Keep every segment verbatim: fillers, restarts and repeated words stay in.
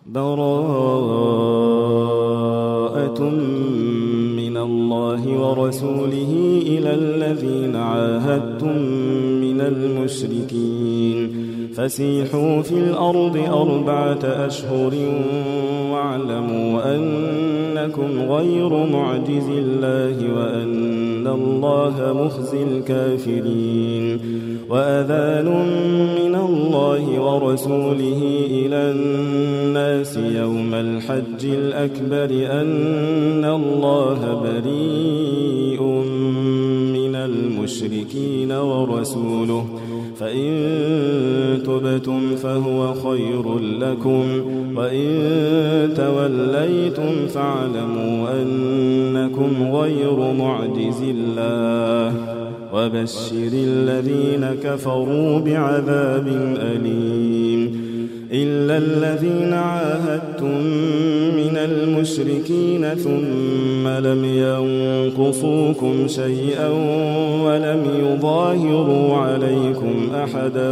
براءة من الله ورسوله إلى الذين عاهدتم من المشركين فسيحوا في الأرض أربعة أشهر واعلموا أنكم غير معجز الله وأن الله مخزي الكافرين. وأذان من الله ورسوله إلى الناس يوم الحج الأكبر أن الله بريء من المشركين ورسوله فإن تبتم فهو خير لكم وإن توليتم فاعلموا أنكم غير معجز الله وبشر الذين كفروا بعذاب أليم. إلا الذين عاهدتم من المشركين ثم لم ينقصوكم شيئا ولم يظاهروا عليكم أحدا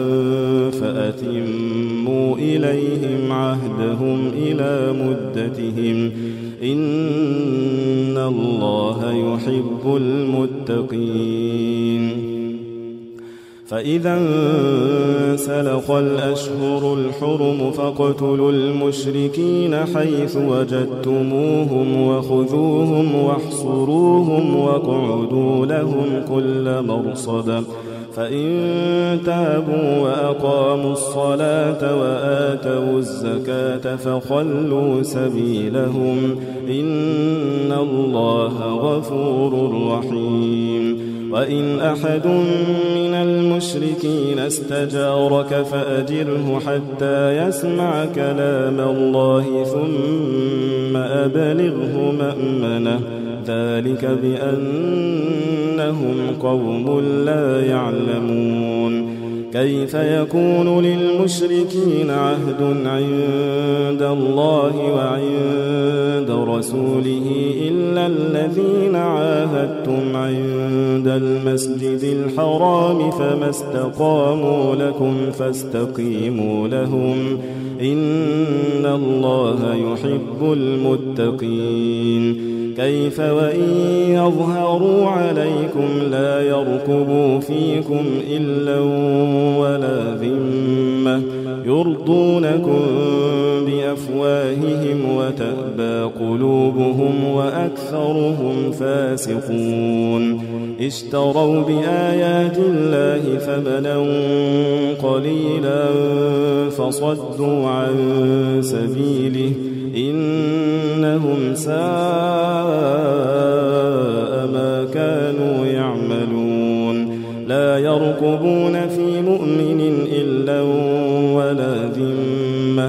فأتموا إليهم عهدهم إلى مدتهم إن الله يحب المتقين. فإذا انسلخ الأشهر الحرم فاقتلوا المشركين حيث وجدتموهم وخذوهم واحصروهم واقعدوا لهم كل مرصد فإن تابوا وأقاموا الصلاة وآتوا الزكاة فخلوا سبيلهم إن الله غفور رحيم. وإن أحد من المشركين استجارك فأجره حتى يسمع كلام الله ثم أبلغه مأمنه ذلك بأنهم قوم لا يعلمون. كيف يكون للمشركين عهد عند الله وعند رسوله إلا الذين عاهدتم عند المسجد الحرام فما استقاموا لكم فاستقيموا لهم إن الله يحب المتقين. كيف وإن يظهروا عليكم لا يركبوا فيكم إلا ولا ذمة يرضونكم بأفواههم وتأبى قلوبهم وأكثرهم فاسقون. اشتروا بآيات الله ثمنا قليلا فصدوا عن سبيله إنهم ساء ما كانوا يعملون. لا يرقبون في مؤمن إلا ولا ذمة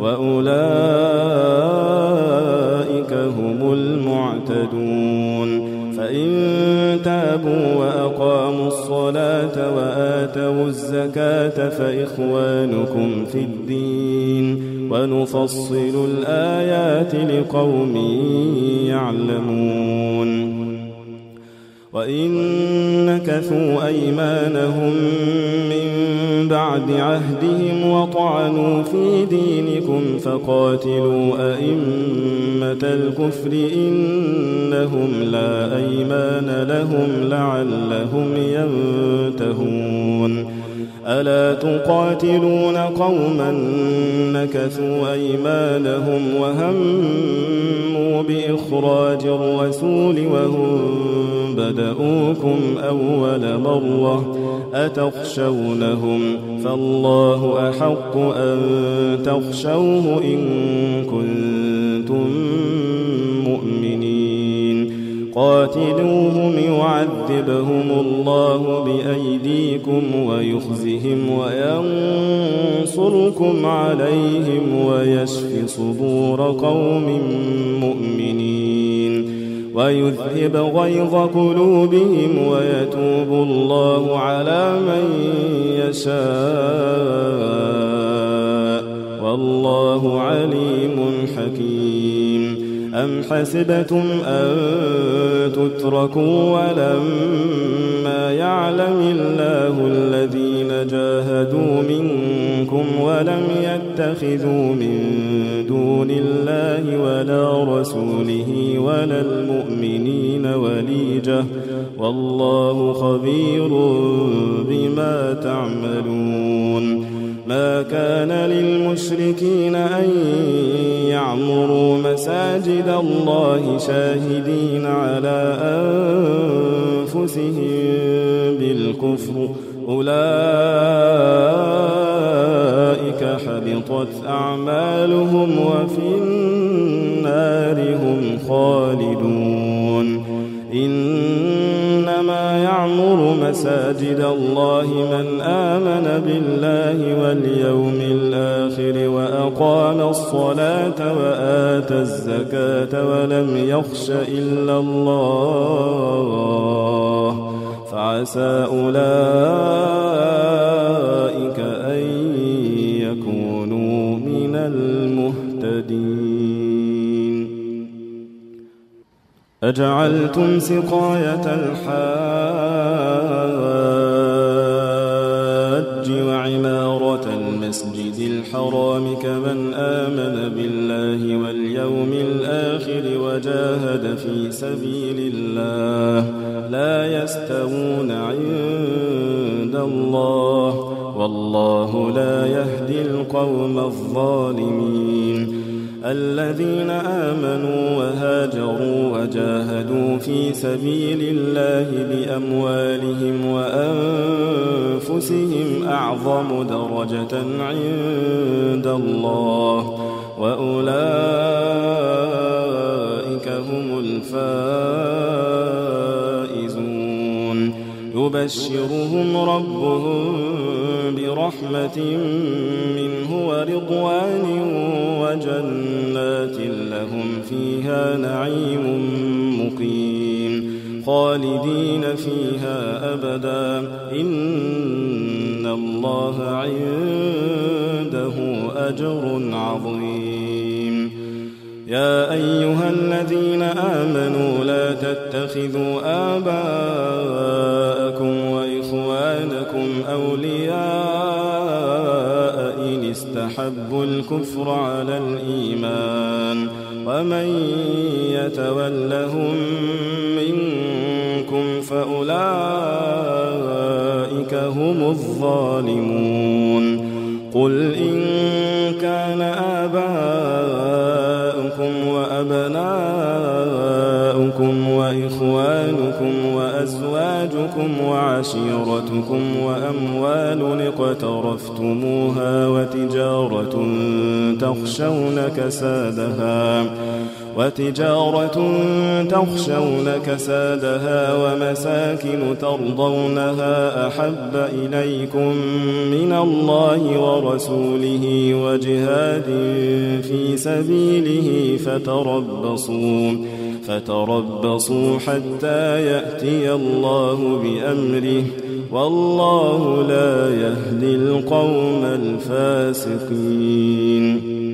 وأولئك هم المعتدون. فإن تابوا وأقاموا الصلاة وآتوا الزكاة فإخوانكم في الدين ونفصل الآيات لقوم يعلمون. وإن نكثوا أيمانهم من بعد عهدهم وطعنوا في دينكم فقاتلوا أئمة الكفر إنهم لا أيمان لهم لعلهم ينتهون. ألا تقاتلون قوما نكثوا أيمانهم وهموا بإخراج الرسول وهم بدؤوكم أول مرة أتخشونهم فالله أحق أن تخشوه إن كنتم مؤمنين. قاتلوهم يعذبهم الله بأيديكم ويخزهم وينصركم عليهم ويشف صدور قوم مؤمنين ويذهب غيظ قلوبهم ويتوب الله على من يشاء والله عليم حكيم. أم حسبتم أن تتركوا ولما يعلم الله الذين جاهدوا منكم منكم ولم يتخذوا من دون الله ولا رسوله ولا المؤمنين وليجة والله خبير بما تعملون. ما كان للمشركين أن يعمروا مساجد الله شاهدين على أنفسهم بالكفر أولئك حبطت أعمالهم وفي النار هم خالدون. إنما يعمر مساجد الله من آمن بالله واليوم الآخر وأقام الصلاة وآتى الزكاة ولم يخش إلا الله فعسى أولئك أن يكونوا من المهتدين. أجعلتم سقاية الحاج وعمارة المسجد الحرام كمن آمن بالله واليوم الآخر وجاهد في سبيل الله لا يستوون عند الله والله لا يهدي القوم الظالمين. الذين آمنوا وهاجروا وجاهدوا في سبيل الله بأموالهم وأنفسهم أعظم درجة عند الله وأولئك هم الفائزون. يبشرهم ربهم برحمة منه ورضوان وجنات لهم فيها نعيم مقيم خالدين فيها أبدا إن الله عنده أجر عظيم. يا أيها الذين آمنوا لا تتخذوا آباءكم وإخوانكم أولياء إن استحبوا الكفر على الإيمان ومن يتولهم منكم فأولئك هم الظالمون. قل إن كان آباؤكم وأبناؤكم وإخوانكم وأزواجكم وعشيرتكم وأموال اقترفتموها وتجارة تخشون كسادها وتجارة تخشون كسادها ومساكن ترضونها أحب إليكم من الله ورسوله وجهاد في سبيله فتربصوا فتربصوا حتى يأتي الله بأمره والله لا يهدي القوم الفاسقين.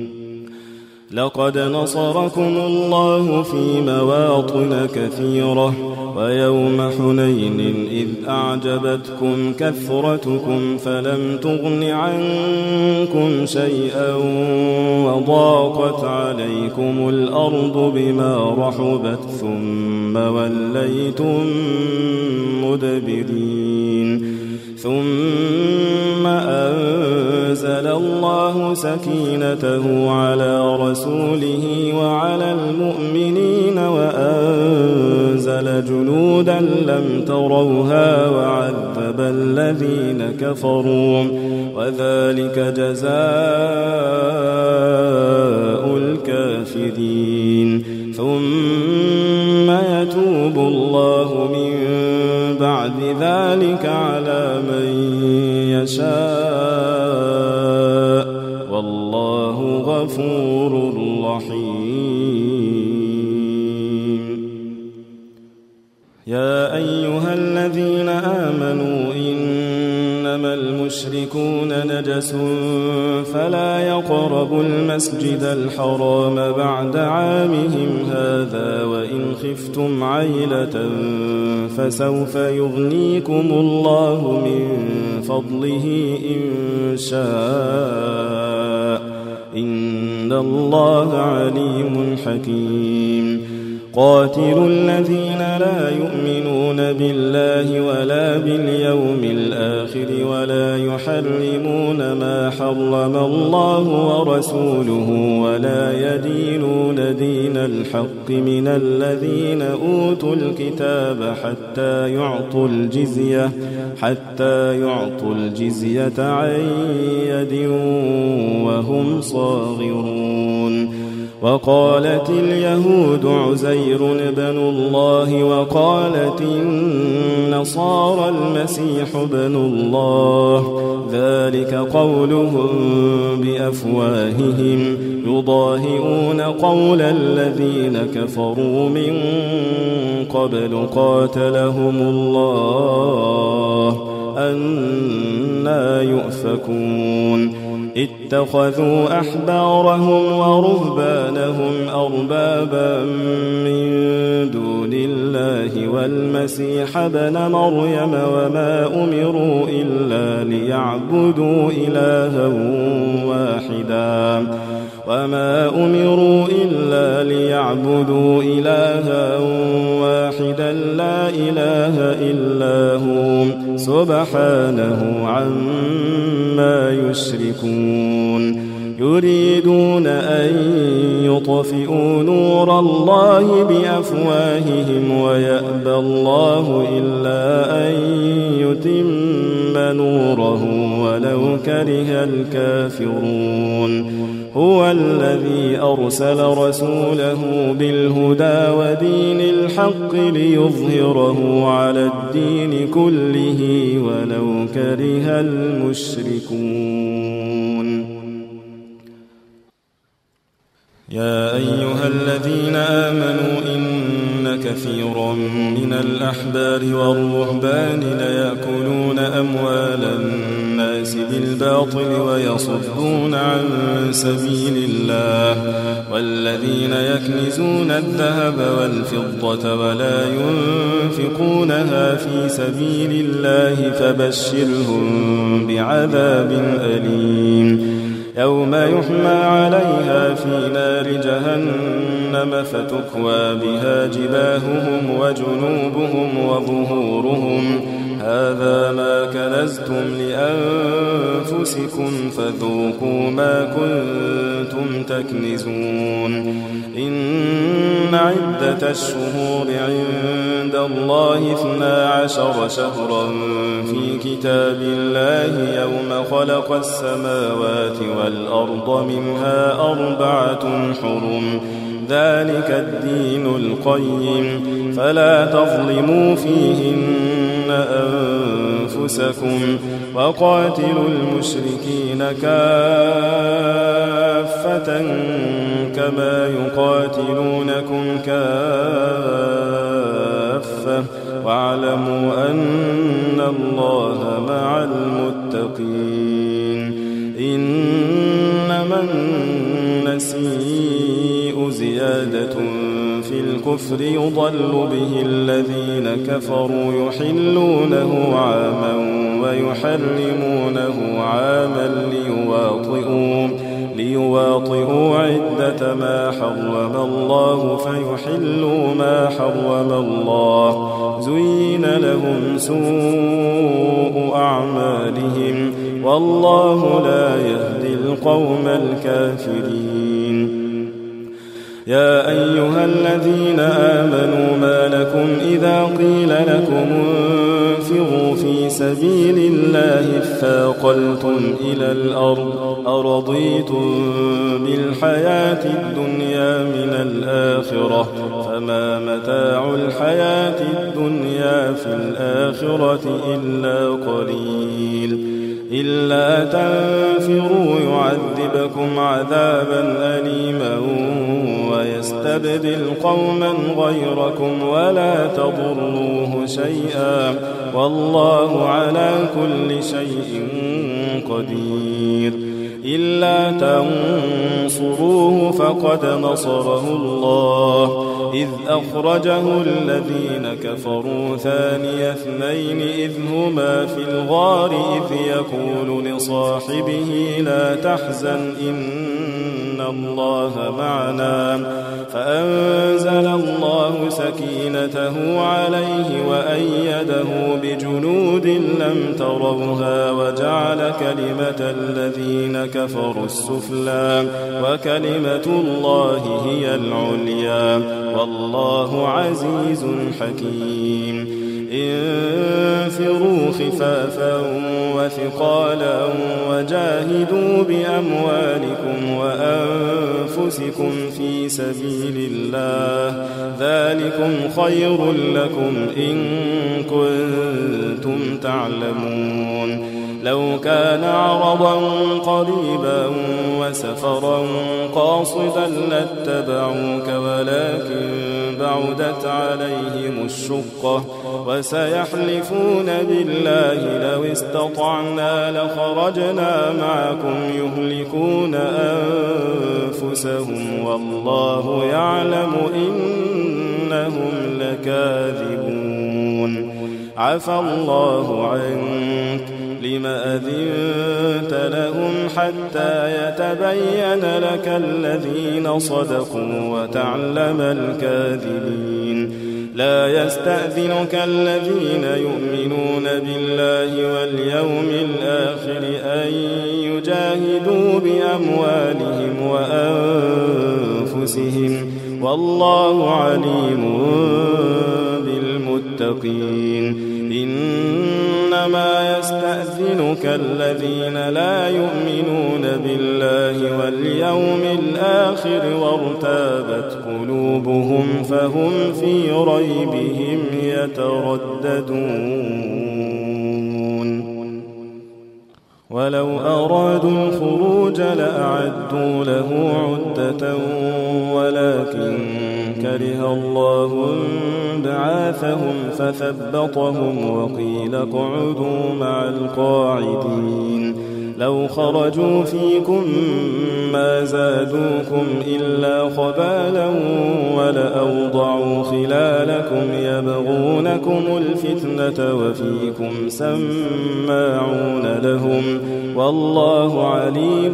لقد نصركم الله في مواطن كثيرة ويوم حنين إذ أعجبتكم كثرتكم فلم تغن عنكم شيئا وضاقت عليكم الأرض بما رحبت ثم وليتم مدبرين. ثم أنزل الله سكينته على رسوله وعلى المؤمنين وأنزل جنودا لم تروها وعذب الذين كفروا وذلك جزاء الكافرين. ثم يتوب الله من بعد ذلك على من يشاء والله غفور رحيم. يا أيها الذين آمنوا إنما المشركون نجس فلا يقربوا المسجد الحرام بعد عامهم هذا وإن خفتم عيلة فسوف يغنيكم الله من فضله إن شاء إن الله عليم حكيم قاتلوا الذين لا يؤمنون بالله ولا باليوم الآخر ولا يحرمون ما حرم الله ورسوله ولا يدينون دين الحق من الذين أوتوا الكتاب حتى يعطوا الجزية حتى يعطوا الجزية عن يد وهم صاغرون وقالت اليهود عزير بن الله وقالت النصارى المسيح بن الله ذلك قولهم بأفواههم يضاهئون قول الذين كفروا من قبل قاتلهم الله أنى يؤفكون اتخذوا أحبارهم ورهبانهم أربابا من دون الله والمسيح ابن مريم وما أمروا إلا ليعبدوا إلها واحدا وما أمروا إلا ليعبدوا إلها واحدا لا إله إلا هو سبحانه عما يشركون يريدون أن يطفئوا نور الله بأفواههم ويأبى الله إلا أن يتم نوره ولو كره الكافرون هو الذي أرسل رسوله بالهدى ودين الحق ليظهره على الدين كله ولو كره المشركون يا أيها الذين آمنوا إن كثيرا من الأحبار والرهبان ليأكلون أموال الناس بالباطل ويصدون عن سبيل الله والذين يكنزون الذهب والفضة ولا ينفقونها في سبيل الله فبشرهم بعذاب أليم يوم يحمى عليها في نار جهنم فتكوى بها جباههم وجنوبهم وظهورهم هذا ما كنزتم لأنفسكم فذوقوا ما كنتم تكنزون إن عدة الشهور عند الله اثنا عشر شهرا في كتاب الله يوم خلق السماوات والأرض منها أربعة حرم ذلك الدين القيم فلا تظلموا فيهن أنفسكم وقاتلوا المشركين كافة كما يقاتلونكم كافة واعلموا أن الله مع المتقين إنما النسيء زيادة في الكفر يضل به الذين كفروا يحلونه عاما ويحرمونه عاما ليواطئوا ليواطئوا عدة ما حرم الله فيحلوا ما حرم الله زين لهم سوء أعمالهم والله لا يهدي القوم الكافرين يا أيها الذين آمنوا ما لكم إذا قيل لكم انفروا في سبيل الله اثاقلتم إلى الأرض أرضيتم بالحياة الدنيا من الآخرة فما متاع الحياة الدنيا في الآخرة إلا قليل إلا تنفروا يعذبكم عذابا أليما ويستبدل قوما غيركم ولا تضروه شيئا والله على كل شيء قدير إلا تنصروه فقد نصره الله إذ أخرجه الذين كفروا ثاني اثنين إذ هما في الغار إذ يقول لصاحبه لا تحزن إن الله معنا فأنزل الله سكينته عليه وأيده بجنود لم تروها وجعل كلمة الذين كفروا السفلى وكلمة الله هي العليا والله عزيز حكيم انفروا خفافا وثقالا وجاهدوا بأموالكم وأنفسكم في سبيل الله ذلكم خير لكم إن كنتم تعلمون لو كان عرضا قريبا وسفرا قاصدا لاتبعوك ولكن بعدت عليهم الشقة وسيحلفون بالله لو استطعنا لخرجنا معكم يهلكون أنفسهم والله يعلم إنهم لكاذبون عفى الله عنك لم أذنت لهم حتى يتبين لك الذين صدقوا وتعلم الكاذبين لا يستأذنك الذين يؤمنون بالله واليوم الآخر أن يجاهدوا بأموالهم وأنفسهم والله عليم بالمتقين إنما يستأذنك الذين لا يؤمنون بالله واليوم الآخر وارتابت قلوبهم فهم في ريبهم يترددون ولو أرادوا الخروج لأعدوا له عدة ولكن كره الله بعاثهم فثبطهم وقيل اقعدوا مع القاعدين لو خرجوا فيكم ما زادوكم إلا خبالا ولأوضعوا خلالكم يبغونكم الفتنة وفيكم سماعون لهم والله عليم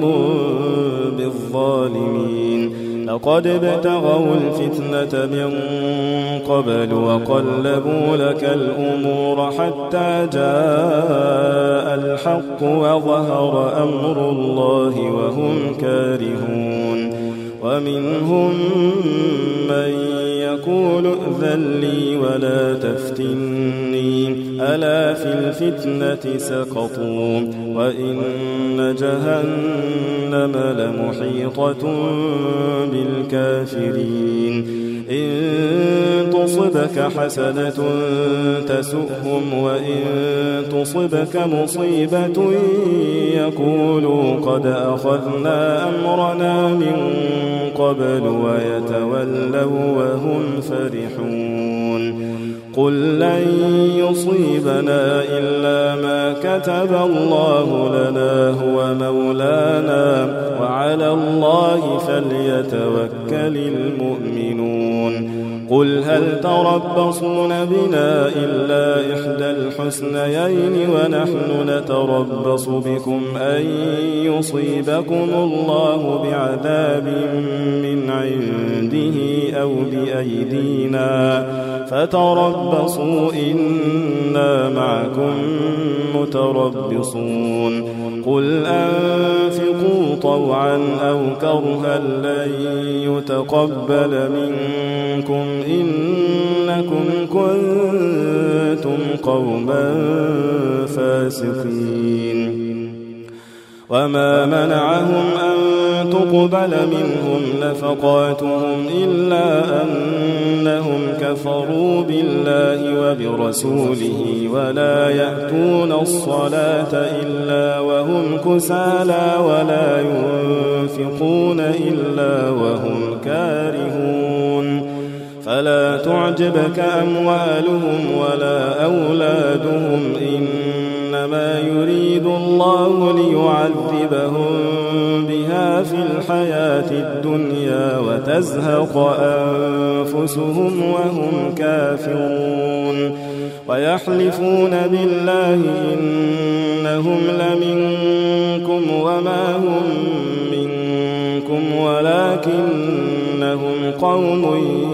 بالظالمين لقد ابتغوا الفتنة من قبل وقلبوا لك الأمور حتى جاء الحق وظهر أمر الله وهم كارهون ومنهم من يقول ائذن لي ولا تفتني ألا في الفتنة سقطوا وإن جهنم لمحيطة بالكافرين إن تصبك حسنة تسؤهم وإن تصبك مصيبة يقولوا قد أخذنا أمرنا من قبل ويتولوا وهم فرحون قل لن يصيبنا إلا ما كتب الله لنا هو مولانا وعلى الله فليتوكل المؤمنون قل هل تربصون بنا إلا إحدى الحسنيين ونحن نتربص بكم أن يصيبكم الله بعذاب من عنده أو بأيدينا فتربصوا إنا معكم متربصون قل أنفقوا طوعا أو كرها لن يتقبل منكم إنكم كنتم قوما فاسقين وما منعهم أن تقبل منهم نفقاتهم إلا أنهم كفروا بالله وبرسوله ولا يأتون الصلاة إلا وهم كسالى ولا ينفقون إلا وهم كارهون فلا تعجبك أموالهم ولا أولادهم إنما يريد الله ليعذبهم بها في الحياة الدنيا وتزهق أنفسهم وهم كافرون ويحلفون بالله إنهم لمنكم وما هم منكم ولكنهم قوم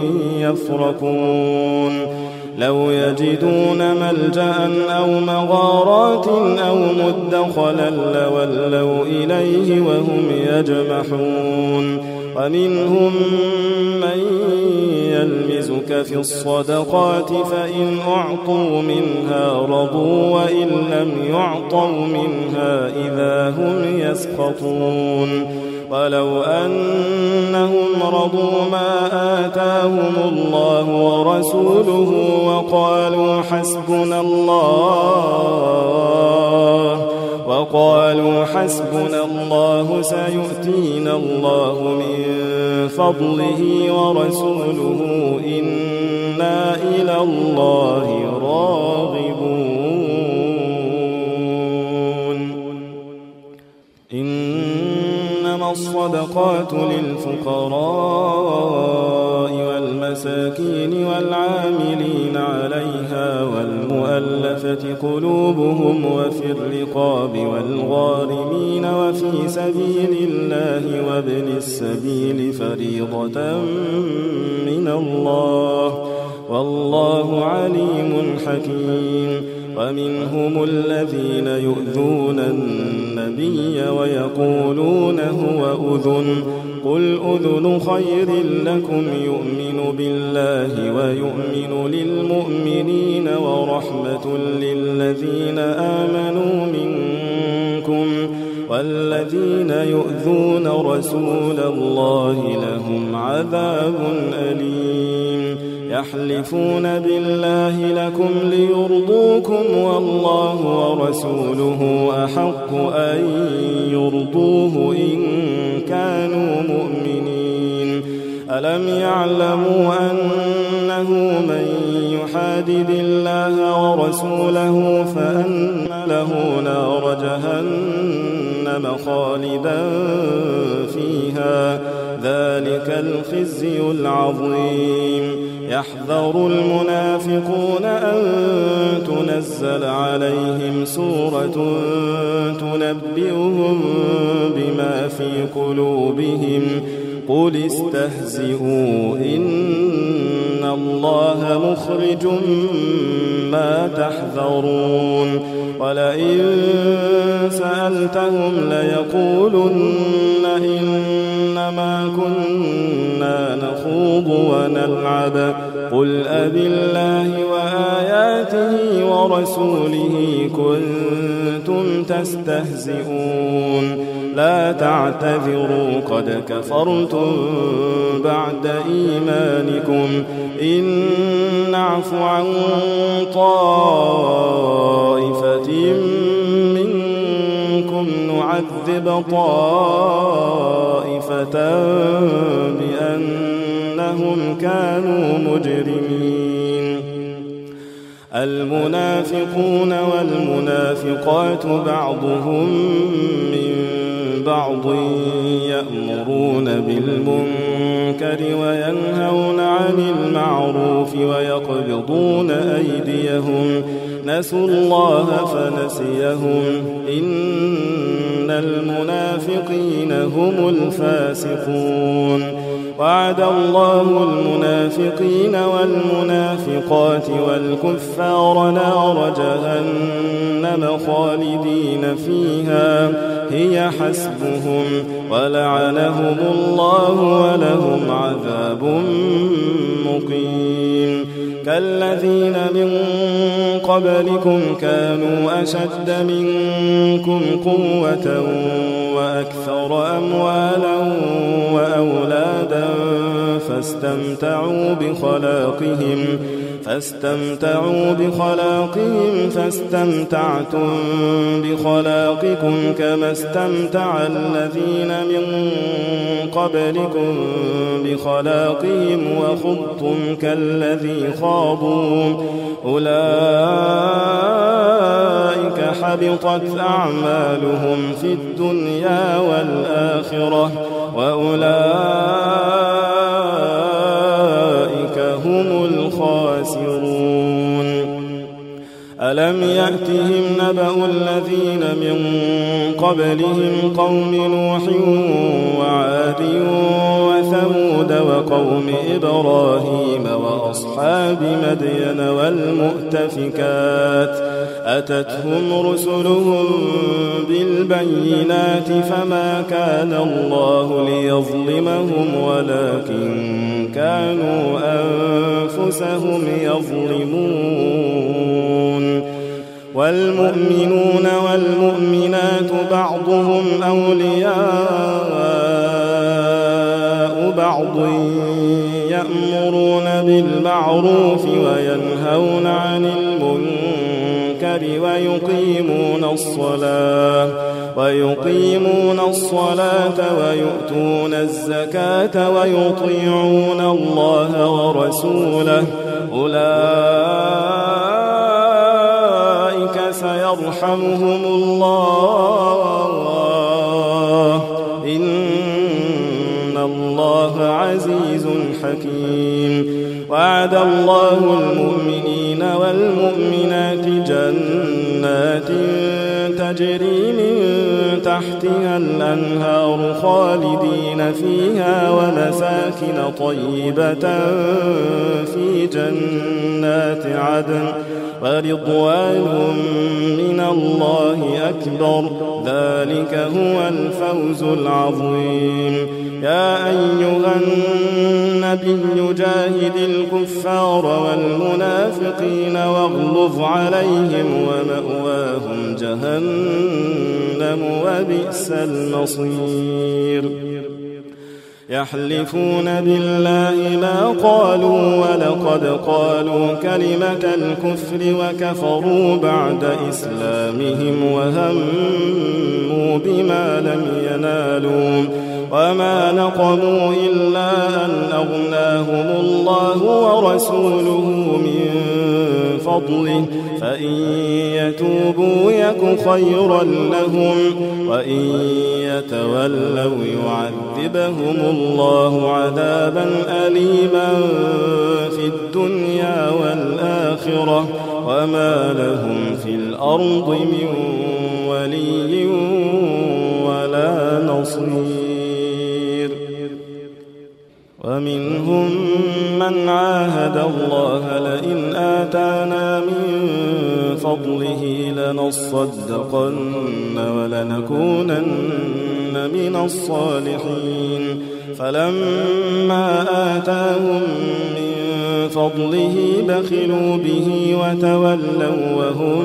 يفرقون لو يجدون ملجأ أو مغارات أو مدخلا لولوا إليه وهم يجمحون ومنهم من يلمزك في الصدقات فإن أعطوا منها رضوا وإن لم يعطوا منها إذا هم يسخطون ولو أنهم رضوا ما آتاهم الله ورسوله وقالوا حسبنا الله وقالوا حسبنا الله سيؤتينا الله من فضله ورسوله إنا إلى الله راغبون إنما الصدقات للفقراء والمساكين والعاملين عليها والمؤلفة قلوبهم وفي الرقاب والغارمين وفي سبيل الله وابن السبيل فريضة من الله والله عليم حكيم ومنهم الذين يؤذون النبي ويقولون هو أذن قل أذن خير لكم يؤمن بالله ويؤمن للمؤمنين ورحمة للذين آمنوا منكم والذين يؤذون رسول الله لهم عذاب أليم يحلفون بالله لكم ليرضوكم والله ورسوله أحق أن يرضوه إن كانوا مؤمنين ألم يعلموا أنه من يحادد الله ورسوله فأن له نار جهنم خالدا فيها ذلك الخزي العظيم يحذر المنافقون أن تنزل عليهم سورة تنبئهم بما في قلوبهم قل استهزئوا إن الله مخرج ما تحذرون ولئن سألتهم ليقولن إنما كنا نخوض ونلعب قل أبالله وآياته ورسوله كنتم تستهزئون لا تعتذروا قد كفرتم بعد إيمانكم إن نعف عن طائفة منكم نعذب طائفة بأنهم كانوا مجرمين المنافقون والمنافقات بعضهم من بعض يأمرون بالمنكر وينهون عن المعروف ويقبضون أيديهم نسوا الله فنسيهم إن المنافقين هم الفاسقون وعد الله المنافقين والمنافقات والكفار نار جهنم خالدين فيها هي حسبهم ولعنهم الله ولهم عذاب مقيم كالذين من قبلكم كانوا أشد منكم قوة وأكثر أموالا وأولادا فاستمتعوا بخلاقهم فاستمتعوا بخلاقهم فاستمتعتم بخلاقكم كما استمتع الذين من قبلكم بخلاقهم وخضتم كالذي خاضوا أولئك حبطت أعمالهم في الدنيا والآخرة وأولئك هم الخاسرون. ألم يأتهم نبأ الذين من قبلهم قوم نوح وعاد وثمود وقوم إبراهيم وأصحاب مدين والمؤتفكات أتتهم رسلهم بالبينات فما كان الله ليظلمهم ولكن كانوا أنفسهم يظلمون. والمؤمنون والمؤمنات بعضهم أولياء بعض يأمرون بالمعروف وينهون عن المنكر ويقيمون الصلاة ويقيمون الصلاة ويؤتون الزكاة ويطيعون الله ورسوله أولئك سيرحمهم الله إن الله عزيز حكيم. وعد الله المؤمنين والمؤمنات جنات تجري من تحتها الأنهار خالدين فيها ومساكن طيبة في جنات عدن ورضوان من الله أكبر ذلك هو الفوز العظيم. يا أيها النبي جاهد الكفار والمنافقين واغلظ عليهم ومأواهم جهنم وبئس المصير. يحلفون بالله ما قالوا ولقد قالوا كلمة الكفر وكفروا بعد إسلامهم وهموا بما لم ينالوا وما نقموا إلا أن أغناهم الله ورسوله من فضله فإن يتوبوا يك خيرا لهم وإن يتولوا يعذبهم الله عذابا أليما في الدنيا والآخرة وما لهم في الأرض من ولي ولا نصير. ومنهم من عاهد الله لئن آتانا من فضله لنصدقن ولنكونن من الصالحين فلما آتاهم من فضله بخلوا به وتولوا وهم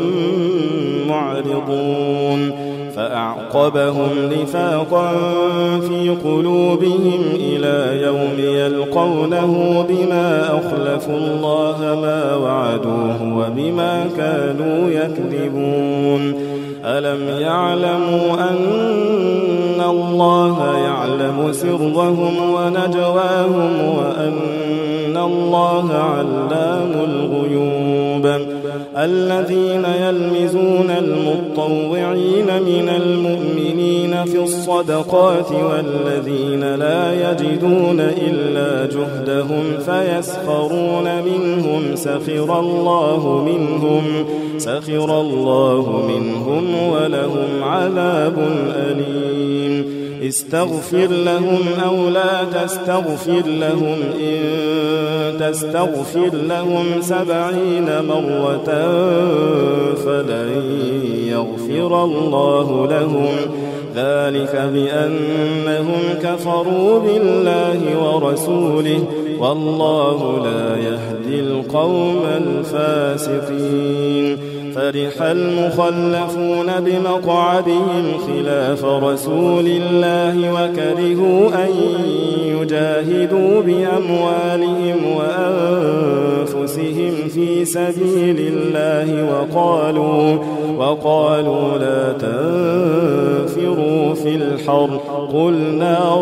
معرضون فأعقبهم نفاقا في قلوبهم إلى يوم يلقونه بما أخلفوا الله ما وعدوه وبما كانوا يكذبون. ألم يعلموا أن الله يعلم سرهم ونجواهم وأن الله علام الغيوب. الذين يلمزون المطوعين من المؤمنين في الصدقات والذين لا يجدون إلا جهدهم فيسخرون منهم سخر الله منهم سخر الله منهم ولهم عذاب أليم. استغفر لهم أو لا تستغفر لهم إن تستغفر لهم سبعين مرة فلن يغفر الله لهم ذلك بأنهم كفروا بالله ورسوله والله لا يهدي القوم الفاسقين. فرح المخلفون بمقعدهم خلاف رسول الله وكرهوا أن يجاهدوا بأموالهم وأنفسهم في سبيل الله وقالوا, وقالوا لا تنفروا فسيحوا في الحر قل نار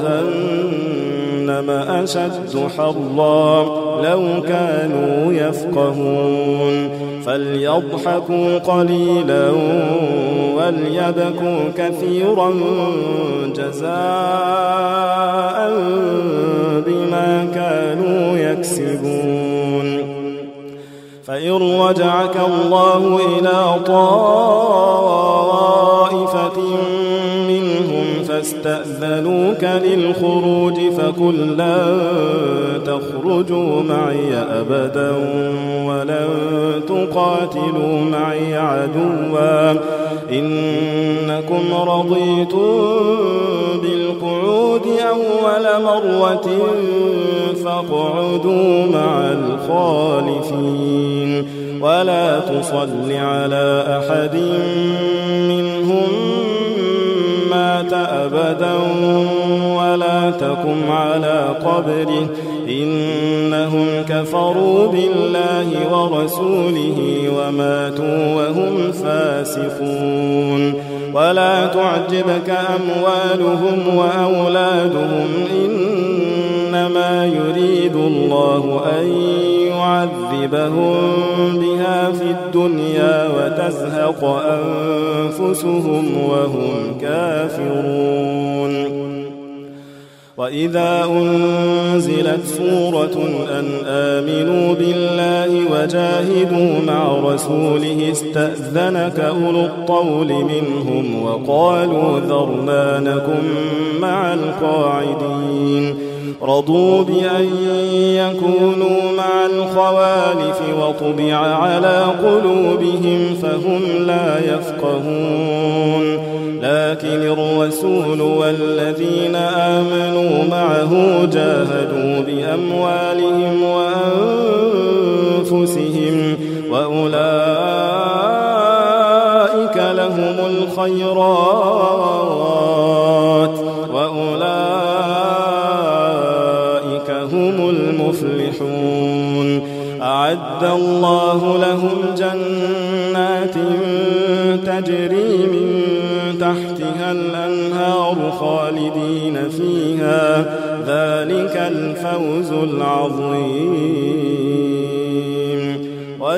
جهنم أشد حرا لو كانوا يفقهون فليضحكوا قليلا وليبكوا كثيرا جزاء بما كانوا يكسبون فإن رجعك الله إلى طائفة منهم فاستأذنوك للخروج فقل لن تخرجوا معي أبدا ولن تقاتلوا معي عدوا إنكم رضيتم بالقعود أول مرة فاقعدوا مع الخالفين ولا تصل على أحد منهم مات أبدا ولا تقم على قبره إنهم كفروا بالله ورسوله وماتوا وهم فاسقون ولا تعجبك أموالهم وأولادهم إنما يريد الله أن يعذبهم بها في الدنيا وتزهق أنفسهم وهم كافرون وإذا أنزلت سورة أن آمنوا بالله وجاهدوا مع رسوله استأذنك أولو الطول منهم وقالوا ذرنا نكن مع القاعدين رضوا بأن يكونوا مع الخوالف وطبع على قلوبهم فهم لا يفقهون لكن الرسول والذين آمنوا معه جاهدوا بأموالهم وأنفسهم وأولئك لهم الخيرات وأولئك هم المفلحون أعد الله لهم جنات تجري من تحتها الأنهار خالدين فيها ذلك الفوز العظيم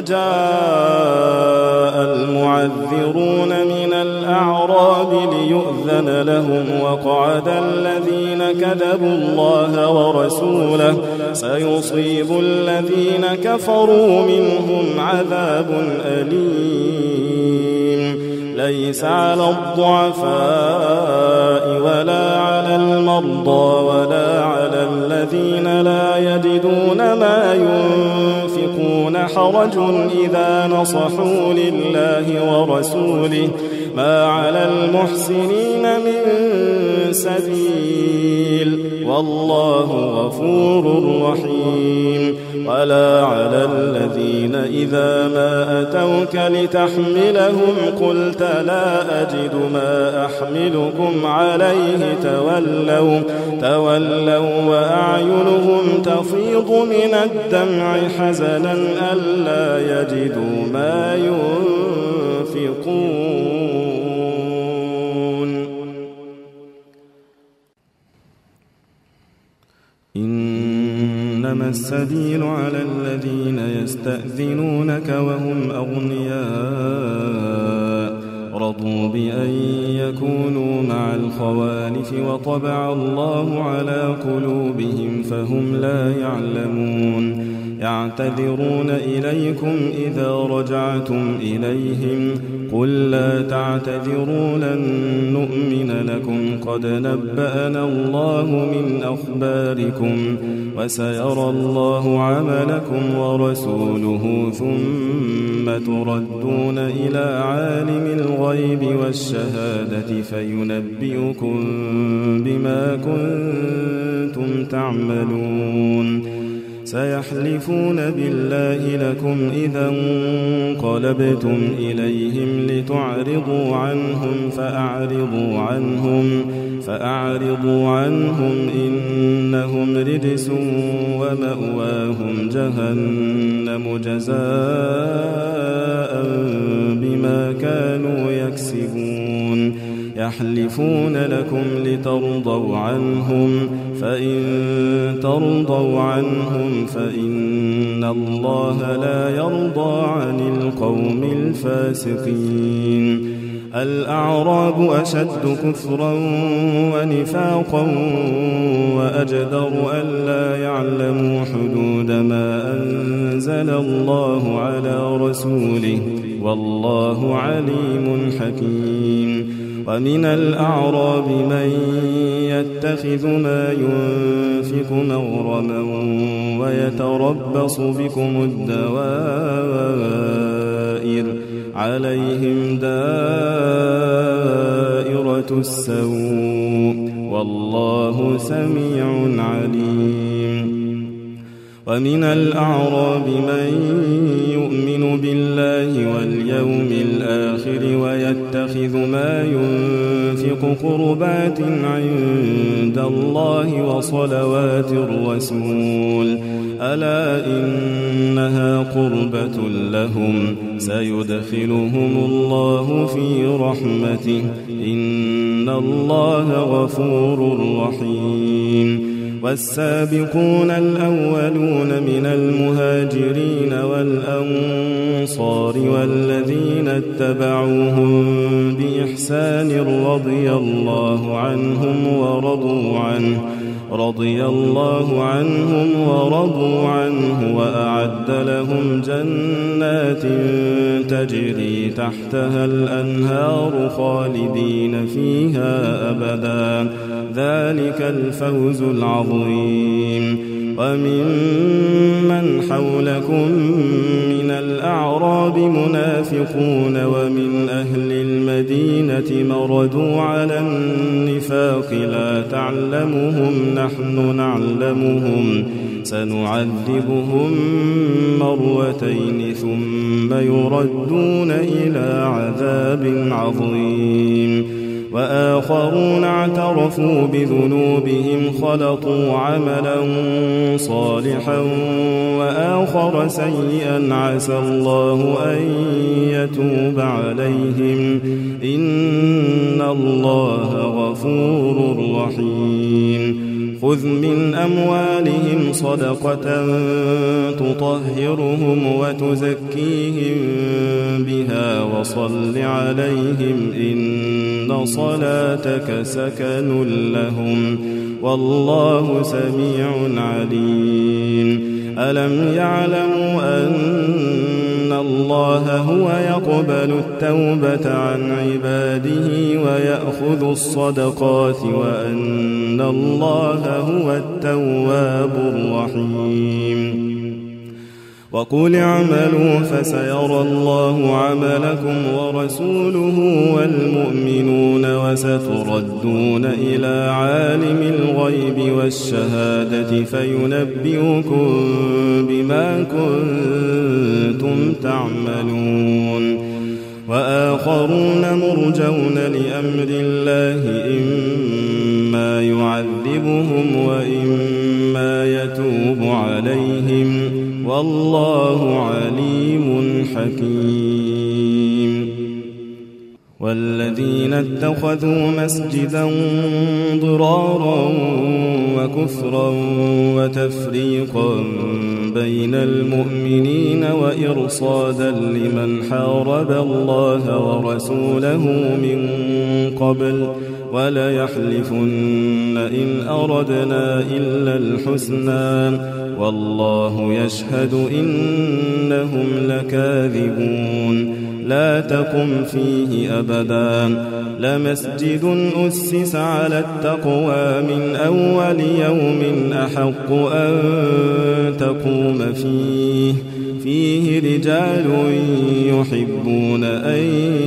وجاء المعذرون من الأعراب ليؤذن لهم وقعد الذين كذبوا الله ورسوله سيصيب الذين كفروا منهم عذاب أليم ليس على الضعفاء ولا على المرضى ولا على الذين لا يجدون ما ينفقون حرج إذا نصحوا لله ورسوله ما على المحسنين من سبيل والله غفور رحيم ولا على الذين إذا ما أتوك لتحملهم قلت لا أجد ما أحملكم عليه تولوا, تولوا وأعينهم تفيض من الدمع حزنا ألا يجدوا ما ينفقون إنما السبيل على الذين يستأذنونك وهم أغنياء رضوا بأن يكونوا مع الخوالف وطبع الله على قلوبهم فهم لا يعلمون يعتذرون إليكم إذا رجعتم إليهم قل لا تعتذروا لن نؤمن لكم قد نبأنا الله من أخباركم وسيرى الله عملكم ورسوله ثم تردون إلى عالم الغيب والشهادة فينبئكم بما كنتم تعملون سيحلفون بالله لكم إذا انقلبتم إليهم لتعرضوا عنهم فأعرضوا عنهم فأعرضوا عنهم إنهم رجس ومأواهم جهنم جزاء بما كانوا يكسبون يحلفون لكم لترضوا عنهم فإن ترضوا عنهم فإن الله لا يرضى عن القوم الفاسقين. الأعراب أشد كفرا ونفاقا وأجدر ألا يعلموا حدود ما أنزل الله على رسوله والله عليم حكيم. ومن الأعراب من يتخذ ما ينفق مغرما ويتربص بكم الدوائر عليهم دائرة السوء والله سميع عليم. ومن الأعراب من يؤمن بالله واليوم الآخر ويتخذ ما ينفق قربات عند الله وصلوات الرسول ألا إنها قربة لهم سيدخلهم الله في رحمته إن الله غفور رحيم. والسابقون الأولون من المهاجرين والأنصار والذين اتبعوهم بإحسان رضي الله عنهم ورضوا عنه رضي الله عنهم ورضوا عنه وأعد لهم جنات تجري تحتها الأنهار خالدين فيها أبدا ذلك الفوز العظيم. وممن حولكم من الأعراب منافقون ومن أهل المدينة مردوا على النفاق لا تعلمهم نحن نعلمهم سنعذبهم مرتين ثم يردون إلى عذاب عظيم. وآخرون اعترفوا بذنوبهم خلطوا عملا صالحا وآخر سيئا عسى الله أن يتوب عليهم إن الله غفور رحيم. خذ من أموالهم صدقة تطهرهم وتزكيهم بها وصل عليهم إن صلاتك سكن لهم والله سميع عليم. ألم يعلموا أن الله هو يقبل التوبة عن عباده ويأخذ الصدقات وأن الله هو التواب الرحيم. وقل اعملوا فسيرى الله عملكم ورسوله والمؤمنون وستردون إلى عالم الغيب والشهادة فينبئكم بما كنتم تعملون. وآخرون مرجون لأمر الله إما يعذبهم وإما يتوب عليهم والله عليم حكيم. والذين اتخذوا مسجدا ضرارا وكفرا وتفريقا بين المؤمنين وإرصادا لمن حارب الله ورسوله من قبل وليحلفن إن أردنا إلا الحسنى والله يشهد إنهم لكاذبون. لا تقم فيه أبدا لمسجد أسس على التقوى من أول يوم أحق أن تقوم فيه فيه رجال يحبون أن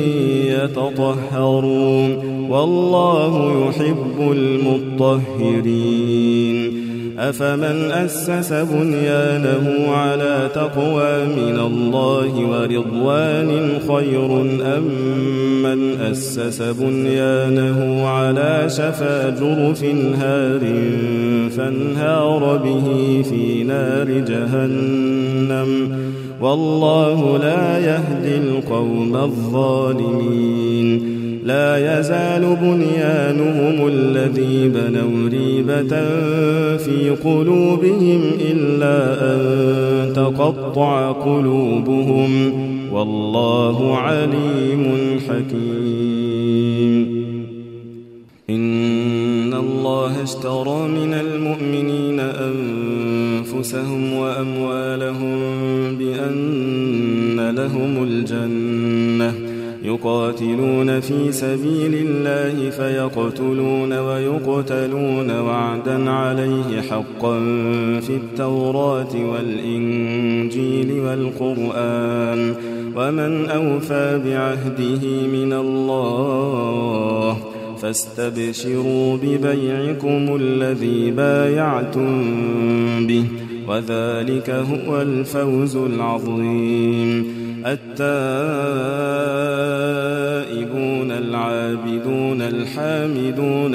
يتطهروا والله يحب المطهرين. أفمن أسس بنيانه على تقوى من الله ورضوان خير أم من أسس بنيانه على شفا جرف هار فانهار به في نار جهنم والله لا يهدي القوم الظالمين. لا يزال بنيانهم الذي بنوا ريبة في قلوبهم إلا أن تقطع قلوبهم والله عليم حكيم. إن الله اشترى من المؤمنين أنفسهم وأموالهم بأن لهم الجنة يقاتلون في سبيل الله فيقتلون ويقتلون وعدا عليه حقا في التوراة والإنجيل والقرآن ومن أوفى بعهده من الله فاستبشروا ببيعكم الذي بايعتم به وذلك هو الفوز العظيم. التائبون العابدون الحامدون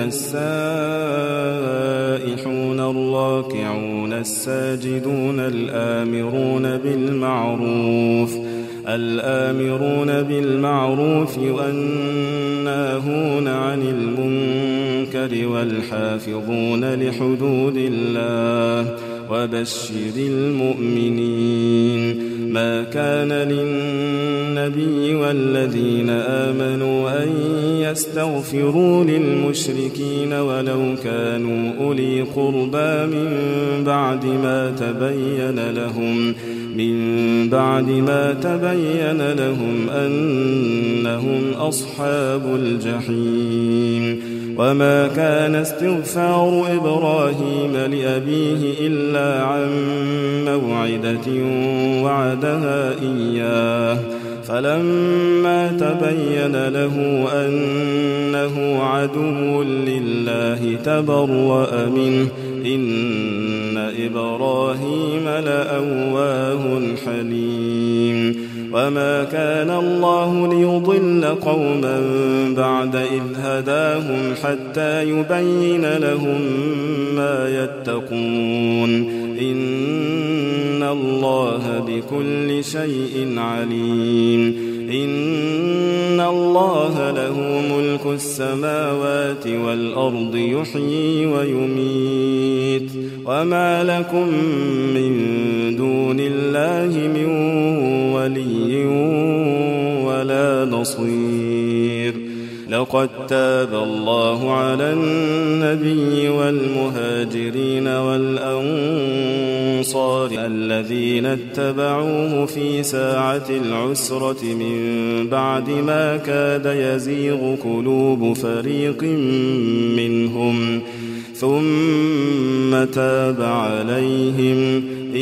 السائحون الراكعون الساجدون الآمرون بالمعروف الآمرون بالمعروف والناهون عن المنكر والحافظون لحدود الله وبشر المؤمنين. ما كان للنبي والذين آمنوا أن يستغفروا للمشركين ولو كانوا أولي قربى من بعد ما تبين لهم من بعد ما تبين لهم أنهم أصحاب الجحيم. وما كان استغفار إبراهيم لأبيه إلا عن موعدة وعدها إياه فلما تبين له أنه عدو لله تبرأ منه إن إبراهيم لأواه حليم. وما كان الله ليضل قوما بعد إذ هداهم حتى يبين لهم ما يتقون إن الله بكل شيء عليم. إن الله له ملك السماوات والأرض يحيي ويميت وما لكم من دون الله من ولي ولا نصير. لقد تاب الله على النبي والمهاجرين والأنصار الذين اتبعوه في ساعة العسرة من بعد ما كاد يزيغ قلوب فريق منهم ثم تاب عليهم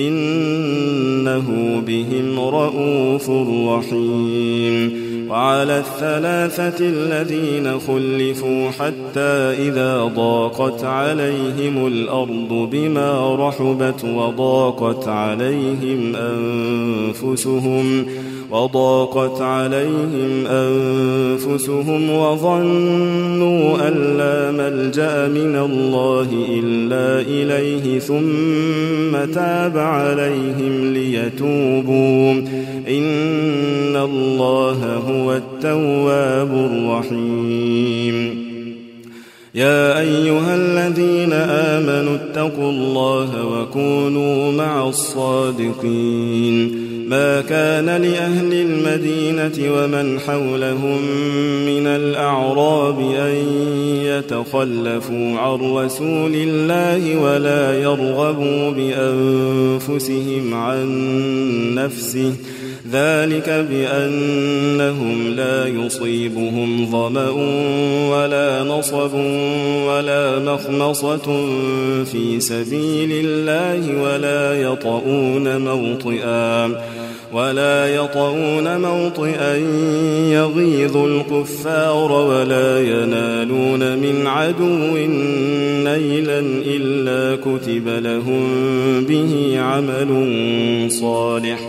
إنه بهم رءوف رحيم. وعلى الثلاثة الذين خلفوا حتى إذا ضاقت عليهم الأرض بما رحبت وضاقت عليهم أنفسهم وضاقت عليهم أنفسهم وظنوا أن لا ملجأ من الله إلا إليه ثم تاب عليهم ليتوبوا إن الله هو التواب الرحيم. يا أيها الذين آمنوا اتقوا الله وكونوا مع الصادقين. ما كان لأهل المدينة ومن حولهم من الأعراب أن يتخلفوا عن رسول الله ولا يرغبوا بأنفسهم عن نفسه ذلك بأنهم لا يصيبهم ظمأ ولا نصب ولا مخمصة في سبيل الله ولا يطؤون موطئا ولا يطؤون موطئا يغيظ الكفار ولا ينالون من عدو نيلا إلا كتب لهم به عمل صالح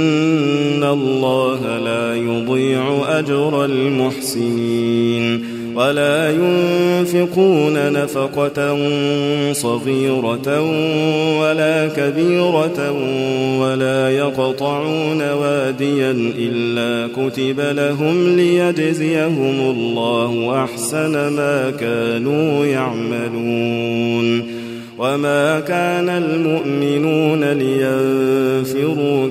إن الله لا يضيع أجر المحسنين. ولا ينفقون نفقة صغيرة ولا كبيرة ولا يقطعون واديا إلا كتب لهم ليجزيهم الله أحسن ما كانوا يعملون. وما كان المؤمنون لينفروا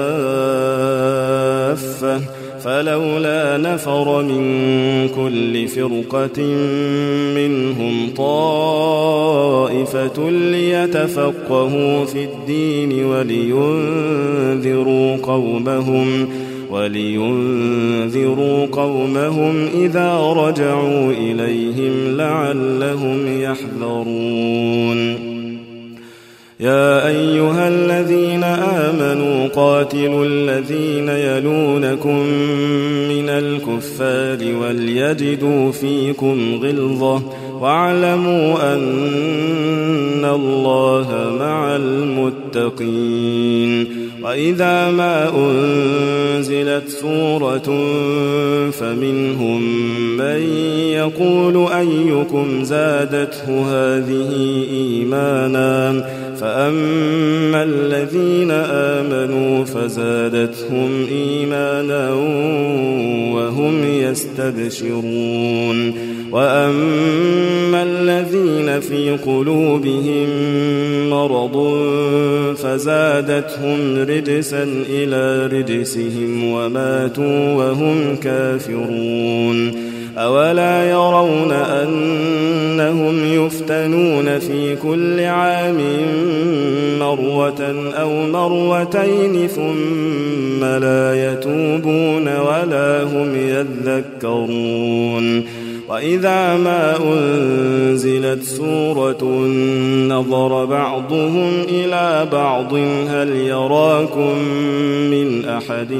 كافة فلولا نفر من كل فرقة منهم طائفة ليتفقهوا في الدين ولينذروا قومهم ولينذروا قومهم إذا رجعوا إليهم لعلهم يحذرون. يا أيها الذين آمنوا قاتلوا الذين يلونكم من الكفار وليجدوا فيكم غلظة واعلموا أن الله مع المتقين. وإذا ما أنزلت سورة فمنهم من يقول أيكم زادته هذه إيمانا فأما الذين آمنوا فزادتهم إيمانا وهم يستبشرون. وأما الذين في قلوبهم مرض فزادتهم رجسا إلى رجسهم وماتوا وهم كافرون. أولا يرون أنهم يفتنون في كل عام مرة أو مرتين ثم لا يتوبون ولا هم يذكرون. وإذا ما أنزلت سورة نظر بعضهم إلى بعض هل يراكم من أحد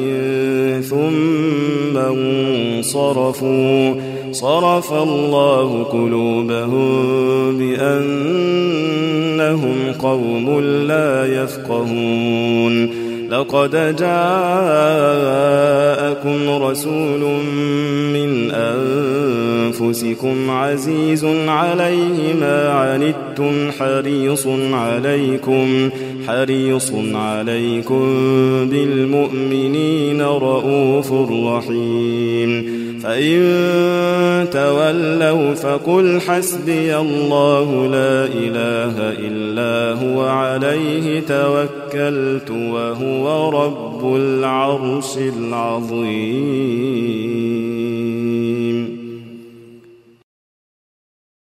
ثم انصرفوا صرف الله قلوبهم بأنهم قوم لا يفقهون. لقد جاءكم رسول من أنفسكم عزيز عليه ما عنتم حريص عليكم حريص عليكم بالمؤمنين رؤوف رحيم. فإن تولوا فقل حسبي الله لا إله إلا هو عليه توكلت وهو رب العرش العظيم.